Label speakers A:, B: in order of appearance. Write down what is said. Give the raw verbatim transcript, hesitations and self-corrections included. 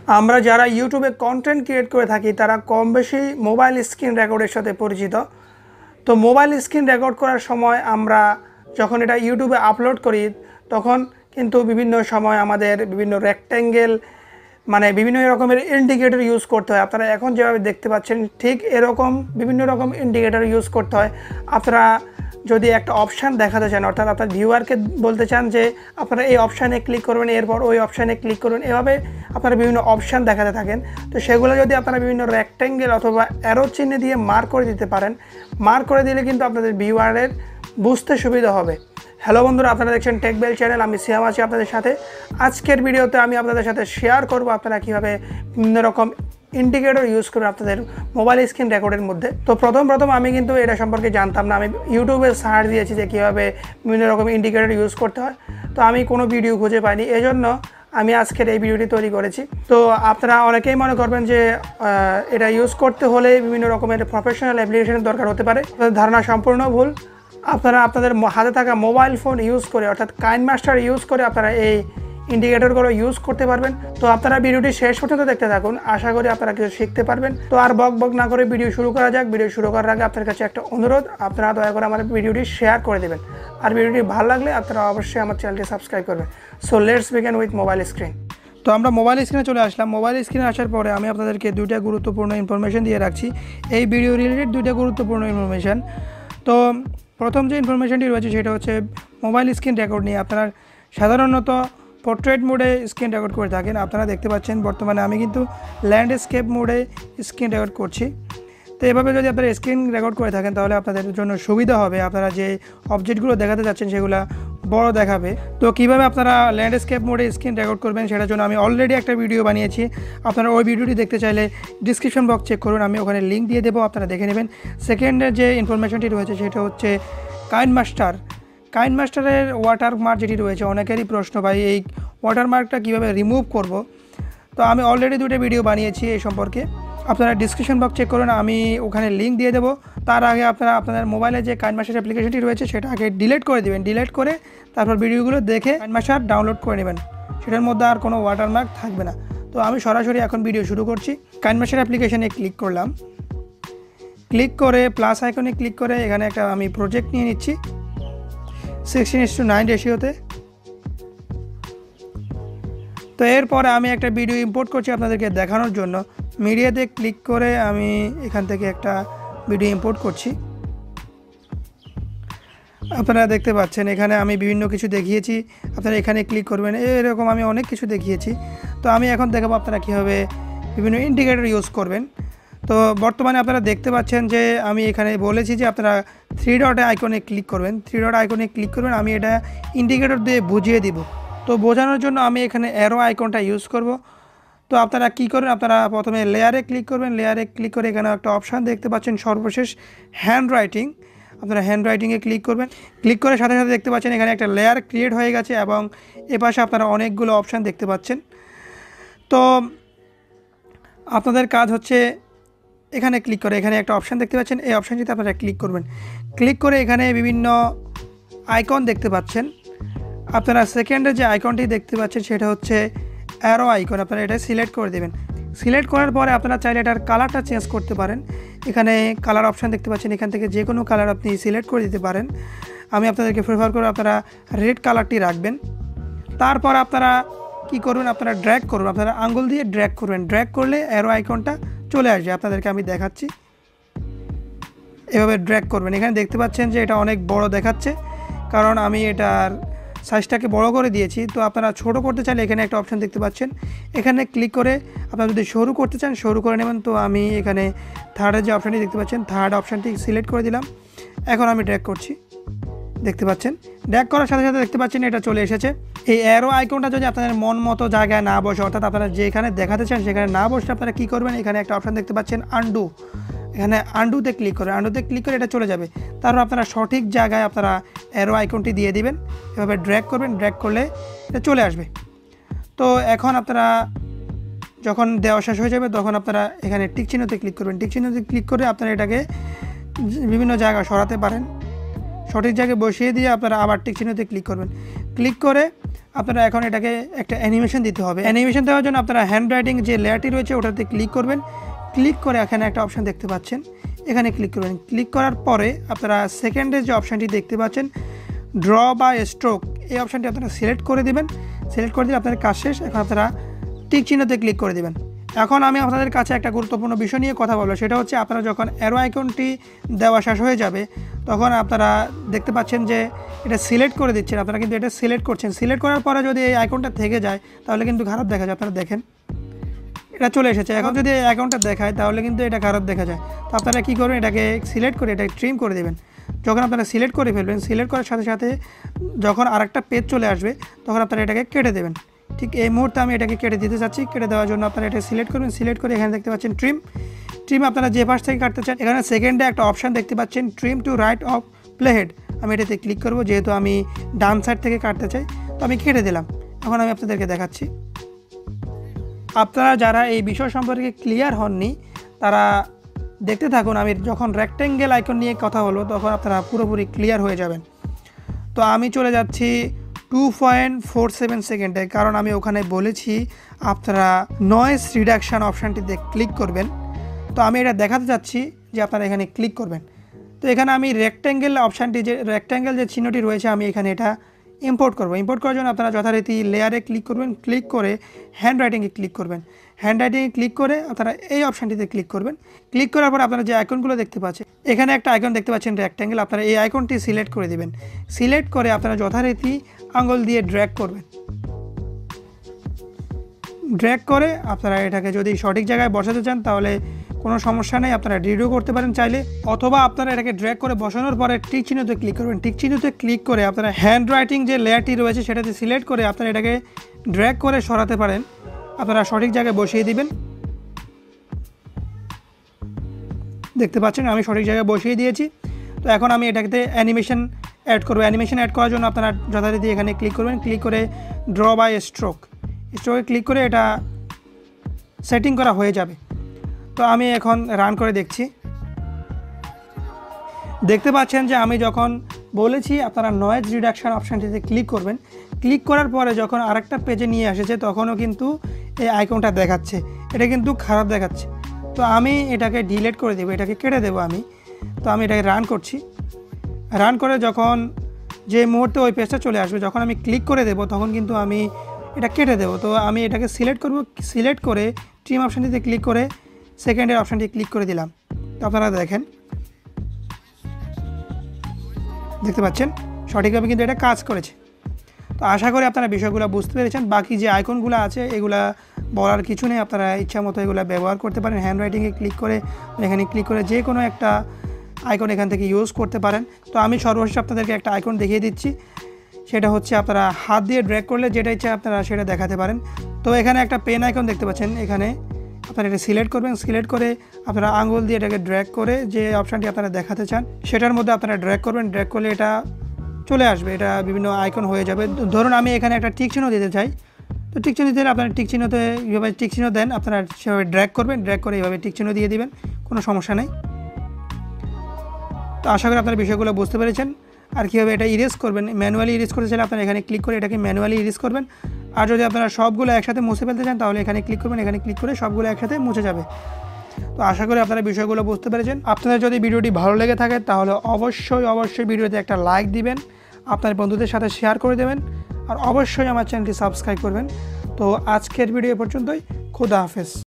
A: আমরা যারা ইউটিউবে কন্টেন্ট ক্রিয়েট করে থাকি তারা কম বেশি মোবাইল স্ক্রিন রেকর্ডের সাথে পরিচিত। তো মোবাইল স্ক্রিন রেকর্ড করার সময় আমরা যখন এটা ইউটিউবে আপলোড করি তখন কিন্তু বিভিন্ন সময় আমাদের বিভিন্ন রেক্ট্যাঙ্গেল মানে বিভিন্ন রকমের ইন্ডিকেটর ইউজ করতে হয়। আপনারা এখন যেভাবে দেখতে পাচ্ছেন ঠিক এরকম বিভিন্ন রকম ইন্ডিকেটর ইউজ করতে হয়। আপনারা যদি একটা অপশান দেখাতে চান, অর্থাৎ আপনার ভিউয়ারকে বলতে চান যে আপনারা এই অপশানে ক্লিক করবেন, এরপর ওই অপশানে ক্লিক করবেন, এভাবে আপনারা বিভিন্ন অপশান দেখাতে থাকেন। তো সেগুলো যদি আপনারা বিভিন্ন রেক্ট্যাঙ্গেল অথবা অ্যারো চিহ্ন দিয়ে মার্ক করে দিতে পারেন, মার্ক করে দিলে কিন্তু আপনাদের ভিউয়ারের বুঝতে সুবিধা হবে। হ্যালো বন্ধুরা, আপনারা দেখছেন টেকবেল চ্যানেল, আমি সিয়াম আছি আপনাদের সাথে। আজকের ভিডিওতে আমি আপনাদের সাথে শেয়ার করব আপনারা কীভাবে বিভিন্ন রকম ইন্ডিকেটর ইউজ করবেন আপনাদের মোবাইল স্ক্রিন রেকর্ডের মধ্যে। তো প্রথম প্রথম আমি কিন্তু এটা সম্পর্কে জানতাম না। আমি ইউটিউবে সার্চ দিয়েছি যে কীভাবে বিভিন্ন রকম ইন্ডিকেটর ইউজ করতে হয়, তো আমি কোনো ভিডিও খুঁজে পাইনি, এজন্য আমি আজকের এই ভিডিওটি তৈরি করেছি। তো আপনারা অনেকেই মনে করবেন যে এটা ইউজ করতে হলে বিভিন্ন রকমের প্রফেশনাল অ্যাপ্লিকেশনের দরকার হতে পারে। ধারণা সম্পূর্ণ ভুল। আপনারা আপনাদের হাতে থাকা মোবাইল ফোন ইউজ করে অর্থাৎ কাইনমাস্টার ইউজ করে আপনারা এই ইন্ডিকেটরগুলো ইউজ করতে পারবেন। তো আপনারা ভিডিওটি শেষ পর্যন্ত দেখতে থাকুন, আশা করি আপনারা কিছু শিখতে পারবেন। তো আর বক বক না করে ভিডিও শুরু করা যাক। ভিডিও শুরু করার আগে আপনার কাছে একটা অনুরোধ, আপনারা দয়া করে আমার ভিডিওটি শেয়ার করে দেবেন, আর ভিডিওটি ভালো লাগলে আপনারা অবশ্যই আমার চ্যানেলটি সাবস্ক্রাইব করবেন। So let's begin with mobile screen. তো আমরা মোবাইল স্ক্রিনে চলে আসলাম। মোবাইল স্ক্রিনে আসার পরে আমি আপনাদেরকে দুইটা গুরুত্বপূর্ণ ইনফরমেশন দিয়ে রাখছি, এই ভিডিও রিলেটেড দুইটা গুরুত্বপূর্ণ ইনফরমেশন। তো প্রথম যে ইনফরমেশনটি রয়েছে সেটা হচ্ছে মোবাইল স্ক্রিন রেকর্ড নিয়ে। আপনারা সাধারণত পোর্ট্রেট মোডে স্ক্রিন রেকর্ড করে থাকেন। আপনারা দেখতে পাচ্ছেন বর্তমানে আমি কিন্তু ল্যান্ডস্কেপ মোডে স্ক্রিন রেকর্ড করছি। তো এভাবে যদি আপনারা স্ক্রিন রেকর্ড করে থাকেন তাহলে আপনাদের জন্য সুবিধা হবে। আপনারা যে অবজেক্টগুলো দেখাতে যাচ্ছেন সেগুলো বড় দেখাবে। তো কীভাবে আপনারা ল্যান্ডস্কেপ মোডে স্ক্রিন রেকর্ড করবেন সেটার জন্য আমি অলরেডি একটা ভিডিও বানিয়েছি। আপনারা ওই ভিডিওটি দেখতে চাইলে ডিসক্রিপশন বক্স চেক করুন, আমি ওখানে লিঙ্ক দিয়ে দেবো, আপনারা দেখে নেবেন। সেকেন্ডের যে ইনফরমেশনটি রয়েছে সেটা হচ্ছে কাইনমাস্টার। কাইনমাস্টারের ওয়াটারমার্ক যেটি রয়েছে, অনেকেরই প্রশ্ন ভাই এই ওয়াটারমার্কটা কীভাবে রিমুভ করব। তো আমি অলরেডি দুটো ভিডিও বানিয়েছি এই সম্পর্কে, আপনারা ডিসক্রিপশন বক্স চেক করুন, আমি ওখানে লিঙ্ক দিয়ে দেবো। তার আগে আপনারা আপনাদের মোবাইলে যে কাইনমাস্টার অ্যাপ্লিকেশনটি রয়েছে সেটা আগে ডিলিট করে দেবেন। ডিলিট করে তারপর ভিডিওগুলো দেখে কাইনমাস্টার ডাউনলোড করে নেবেন, সেটার মধ্যে আর কোনো ওয়াটারমার্ক থাকবে না। তো আমি সরাসরি এখন ভিডিও শুরু করছি। কাইনমাস্টার অ্যাপ্লিকেশনে ক্লিক করলাম, ক্লিক করে প্লাস আইকনে ক্লিক করে এখানে একটা আমি প্রজেক্ট নিয়ে নিচ্ছি সিক্সটিন ইস টু নাইন রেশিওতে। তো এরপরে আমি একটা ভিডিও ইম্পোর্ট করছি আপনাদেরকে দেখানোর জন্য। মিডিয়াতে ক্লিক করে আমি এখান থেকে একটা ভিডিও ইম্পোর্ট করছি। আপনারা দেখতে পাচ্ছেন এখানে আমি বিভিন্ন কিছু দেখিয়েছি, আপনারা এখানে ক্লিক করবেন, এরকম আমি অনেক কিছু দেখিয়েছি। তো আমি এখন দেখাবো আপনারা কীভাবে বিভিন্ন ইন্ডিকেটর ইউজ করবেন। তো বর্তমানে আপনারা দেখতে পাচ্ছেন যে আমি এখানে বলেছি যে আপনারা থ্রি ডট আইকনে ক্লিক করবেন, থ্রি ডট আইকনে ক্লিক করবেন। আমি এটা ইন্ডিকেটর দিয়ে বুঝিয়ে দিব। তো বোঝানোর জন্য আমি এখানে অ্যারো আইকনটা ইউজ করব। তো আপনারা কী করবেন, আপনারা প্রথমে লেয়ারে ক্লিক করবেন, লেয়ারে ক্লিক করে এখানে একটা অপশান দেখতে পাচ্ছেন সর্বশেষ হ্যান্ড রাইটিং, আপনারা হ্যান্ড রাইটিংয়ে ক্লিক করবেন। ক্লিক করে সাথে সাথে দেখতে পাচ্ছেন এখানে একটা লেয়ার ক্রিয়েট হয়ে গেছে এবং এপাশে আপনারা অনেকগুলো অপশান দেখতে পাচ্ছেন। তো আপনাদের কাজ হচ্ছে এখানে ক্লিক করে এখানে একটা অপশান দেখতে পাচ্ছেন, এই অপশানটিতে আপনারা ক্লিক করবেন। ক্লিক করে এখানে বিভিন্ন আইকন দেখতে পাচ্ছেন। আপনারা সেকেন্ডে যে আইকনটি দেখতে পাচ্ছেন সেটা হচ্ছে অ্যারো আইকন, আপনারা এটা সিলেক্ট করে দেবেন। সিলেক্ট করার পরে আপনারা চাইলে এটার কালারটা চেঞ্জ করতে পারেন। এখানে কালার অপশান দেখতে পাচ্ছেন, এখান থেকে যে কোনো কালার আপনি সিলেক্ট করে দিতে পারেন। আমি আপনাদেরকে প্রেফার করে আপনারা রেড কালারটি রাখবেন। তারপর আপনারা কি করবেন, আপনারা ড্র্যাগ করবেন, আপনারা আঙ্গুল দিয়ে ড্র্যাগ করবেন। ড্র্যাগ করলে অ্যারো আইকনটা চলে আসবে। আপনাদেরকে আমি দেখাচ্ছি, এভাবে ড্র্যাগ করবেন। এখানে দেখতে পাচ্ছেন যে এটা অনেক বড় দেখাচ্ছে, কারণ আমি এটার সাইজটাকে বড় করে দিয়েছি। তো আপনারা ছোট করতে চাইলে এখানে একটা অপশান দেখতে পাচ্ছেন, এখানে ক্লিক করে আপনারা যদি সরু করতে চান সরু করে নেবেন। তো আমি এখানে থার্ডের যে অপশানটি দেখতে পাচ্ছেন থার্ড অপশানটি সিলেক্ট করে দিলাম। এখন আমি ড্র্যাগ করছি, দেখতে পাচ্ছেন ড্র্যাগ করার সাথে সাথে দেখতে পাচ্ছেন এটা চলে এসেছে। এই অ্যারো আইকনটা যদি আপনাদের মন মতো জায়গায় না বসে, অর্থাৎ আপনারা যেখানে দেখাতে চান সেখানে না বসলে আপনারা কী করবেন, এখানে একটা অপশান দেখতে পাচ্ছেন আন্ডু, এখানে আন্ডুতে ক্লিক করে আন্ডুতে ক্লিক করে এটা চলে যাবে। তারপর আপনারা সঠিক জায়গায় আপনারা অ্যারো আইকনটি দিয়ে দিবেন, এভাবে ড্র্যাগ করবেন, ড্র্যাগ করলে এটা চলে আসবে। তো এখন আপনারা যখন দেওয়া শেষ হয়ে যাবে তখন আপনারা এখানে টিক চিহ্নতে ক্লিক করবেন। টিক চিহ্নতে ক্লিক করে আপনারা এটাকে বিভিন্ন জায়গায় সরাতে পারেন। সঠিক জায়গায় বসিয়ে দিয়ে আপনারা আবার টিক চিহ্নতে ক্লিক করবেন। ক্লিক করে আপনারা এখন এটাকে একটা অ্যানিমেশন দিতে হবে। অ্যানিমেশন দেওয়ার জন্য আপনারা হ্যান্ড রাইটিং যে লেয়ারটি রয়েছে ওটাতে ক্লিক করবেন। ক্লিক করে এখানে একটা অপশান দেখতে পাচ্ছেন, এখানে ক্লিক করবেন। ক্লিক করার পরে আপনারা সেকেন্ডে যে অপশানটি দেখতে পাচ্ছেন ড্র বা স্ট্রোক, এই অপশানটি আপনারা সিলেক্ট করে দেবেন। সিলেক্ট করে দিলে আপনাদের কাজ শেষ। এখন আপনারা টিক চিহ্নতে ক্লিক করে দেবেন। এখন আমি আপনাদের কাছে একটা গুরুত্বপূর্ণ বিষয় নিয়ে কথা বলবো, সেটা হচ্ছে আপনারা যখন অ্যারো আইকনটি দেওয়া শেষ হয়ে যাবে তখন আপনারা দেখতে পাচ্ছেন যে এটা সিলেক্ট করে দিচ্ছেন। আপনারা কিন্তু এটা সিলেক্ট করছেন। সিলেক্ট করার পরে যদি এই আইকনটা থেকে যায় তাহলে কিন্তু খারাপ দেখা যায়। আপনারা দেখেন এটা চলে এসেছে। এখন যদি এই আইকনটা দেখায় তাহলে কিন্তু এটা খারাপ দেখা যায়। তো আপনারা কী করবেন, এটাকে সিলেক্ট করে এটাকে ট্রিম করে দেবেন। যখন আপনারা সিলেক্ট করে ফেলবেন, সিলেক্ট করার সাথে সাথে যখন আরেকটা পেজ চলে আসবে তখন আপনারা এটাকে কেটে দেবেন। ঠিক এই মুহূর্তে আমি এটাকে কেটে দিতে চাচ্ছি। কেটে দেওয়ার জন্য আপনারা এটা সিলেক্ট করবেন। সিলেক্ট করে এখানে দেখতে পাচ্ছেন ট্রিম। ট্রিম আপনারা যে পাশ থেকে কাটতে চান, এখানে সেকেন্ডে একটা অপশান দেখতে পাচ্ছেন trim to right of playhead. আমি এটাতে ক্লিক করব, যেহেতু আমি ডান সাইড থেকে কাটতে চাই। তো আমি কেটে দিলাম। এখন আমি আপনাদেরকে দেখাচ্ছি। আপনারা যারা এই বিষয় সম্পর্কে ক্লিয়ার হননি তারা দেখতে থাকুন। আমি যখন রেক্ট্যাঙ্গেল আইকন নিয়ে কথা বলবো তখন আপনারা পুরোপুরি ক্লিয়ার হয়ে যাবেন। তো আমি চলে যাচ্ছি টু পয়েন্ট ফোর সেভেন সেকেন্ডে, কারণ আমি ওখানে বলেছি আপনারা নয়েজ রিডাকশান অপশানটিতে ক্লিক করবেন। তো আমি এটা দেখাতে চাচ্ছি যে আপনারা এখানে ক্লিক করবেন। তো এখানে আমি রেক্ট্যাঙ্গেল অপশানটি যে রেক্ট্যাঙ্গেল যে চিহ্নটি রয়েছে আমি এখানে এটা ইম্পোর্ট করব। ইম্পোর্ট করার জন্য আপনারা যথারীতি লেয়ারে ক্লিক করবেন। ক্লিক করে হ্যান্ড রাইটিংয়ে ক্লিক করবেন। হ্যান্ড রাইটিংয়ে ক্লিক করে আপনারা এই অপশানটিতে ক্লিক করবেন। ক্লিক করার পর আপনারা যে আইকনগুলো দেখতে পাচ্ছেন, এখানে একটা আইকন দেখতে পাচ্ছেন রেক্ট্যাঙ্গেল। আপনারা এই আইকনটি সিলেক্ট করে দেবেন। সিলেক্ট করে আপনারা যথারীতি আঙুল দিয়ে ড্র্যাগ করবেন। ড্র্যাগ করে আপনারা এটাকে যদি সঠিক জায়গায় বসাতে চান তাহলে কোনো সমস্যা নেই, আপনারা ডিলিটও করতে পারেন চাইলে, অথবা আপনারা এটাকে ড্র্যাগ করে বসানোর পরে টিক চিহ্নতে ক্লিক করবেন। টিক চিহ্নতে ক্লিক করে আপনারা হ্যান্ড রাইটিং যে লেয়ারটি রয়েছে সেটাতে সিলেক্ট করে আপনারা এটাকে ড্র্যাগ করে সরাতে পারেন। আপনারা সঠিক জায়গায় বসিয়ে দিবেন। দেখতে পাচ্ছেন আমি সঠিক জায়গায় বসিয়ে দিয়েছি। তো এখন আমি এটাকে অ্যানিমেশন অ্যাড করবো। অ্যানিমেশন অ্যাড করার জন্য আপনারা যথারীতি এখানে ক্লিক করবেন। ক্লিক করে ড্র বাই স্ট্রোক, স্ট্রোকে ক্লিক করে এটা সেটিং করা হয়ে যাবে। তো আমি এখন রান করে দেখছি। দেখতে পাচ্ছেন যে আমি যখন বলেছি আপনারা নয়েজ রিডাকশান অপশানটিতে ক্লিক করবেন, ক্লিক করার পরে যখন আরেকটা পেজে নিয়ে এসেছে তখনও কিন্তু এই আইকনটা দেখাচ্ছে। এটা কিন্তু খারাপ দেখাচ্ছে। তো আমি এটাকে ডিলিট করে দেবো, এটাকে কেটে দেবো আমি। তো আমি এটাকে রান করছি। রান করে যখন যে মুহূর্তে ওই পেজটা চলে আসবে, যখন আমি ক্লিক করে দেবো তখন কিন্তু আমি এটা কেটে দেবো। তো আমি এটাকে সিলেক্ট করব। সিলেক্ট করে ট্রিম অপশানটিতে ক্লিক করে সেকেন্ডের অপশানটি ক্লিক করে দিলাম। তো আপনারা দেখেন, দেখতে পাচ্ছেন সঠিকভাবে কিন্তু এটা কাজ করেছে। তো আশা করি আপনারা বিষয়গুলো বুঝতে পেরেছেন। বাকি যে আইকনগুলো আছে এগুলা বলার কিছু নেই, আপনারা ইচ্ছা মতো এগুলো ব্যবহার করতে পারেন। হ্যান্ড রাইটিংয়ে ক্লিক করে এখানে ক্লিক করে যে কোনো একটা আইকন এখান থেকে ইউজ করতে পারেন। তো আমি সর্বশেষ আপনাদেরকে একটা আইকন দেখিয়ে দিচ্ছি, সেটা হচ্ছে আপনারা হাত দিয়ে ড্র্যাগ করলে যেটা ইচ্ছা আপনারা সেটা দেখাতে পারেন। তো এখানে একটা পেন আইকন দেখতে পাচ্ছেন, এখানে আপনারা এটা সিলেক্ট করবেন। সিলেক্ট করে আপনারা আঙুল দিয়ে এটাকে ড্র্যাগ করে যে অপশানটি আপনারা দেখাতে চান সেটার মধ্যে আপনারা ড্র্যাগ করবেন। ড্র্যাগ করলে এটা চলে আসবে, এটা বিভিন্ন আইকন হয়ে যাবে। ধরুন আমি এখানে একটা টিক চিহ্ন দিতে চাই। তো টিক চিহ্ন দিলে আপনারা টিক চিহ্নতে এইভাবে টিক চিহ্ন দেন, আপনারা সেভাবে ড্র্যাগ করবেন। ড্র্যাগ করে এইভাবে টিক চিহ্ন দিয়ে দিবেন, কোনো সমস্যা নেই। তো আশা করি আপনারা বিষয়গুলো বুঝতে পেরেছেন। আর কীভাবে এটা ইরেজ করবেন, ম্যানুয়ালি ইরেজ করতে চাইলে আপনারা এখানে ক্লিক করে এটাকে ম্যানুয়ালি ইরেজ করবেন। আর যদি আপনারা সবগুলো একসাথে মুছে ফেলতে চান তাহলে এখানে ক্লিক করবেন। এখানে ক্লিক করে সবগুলো একসাথে মুছে যাবে। তো আশা করি আপনারা বিষয়গুলো বুঝতে পেরেছেন। আপনাদের যদি ভিডিওটি ভালো লেগে থাকে তাহলে অবশ্যই অবশ্যই ভিডিওতে একটা লাইক দিবেন, আপনার বন্ধুদের সাথে শেয়ার করে দেবেন, আর অবশ্যই আমার চ্যানেলটি সাবস্ক্রাইব করবেন। তো আজকের ভিডিও পর্যন্তই। খুদা হাফেজ।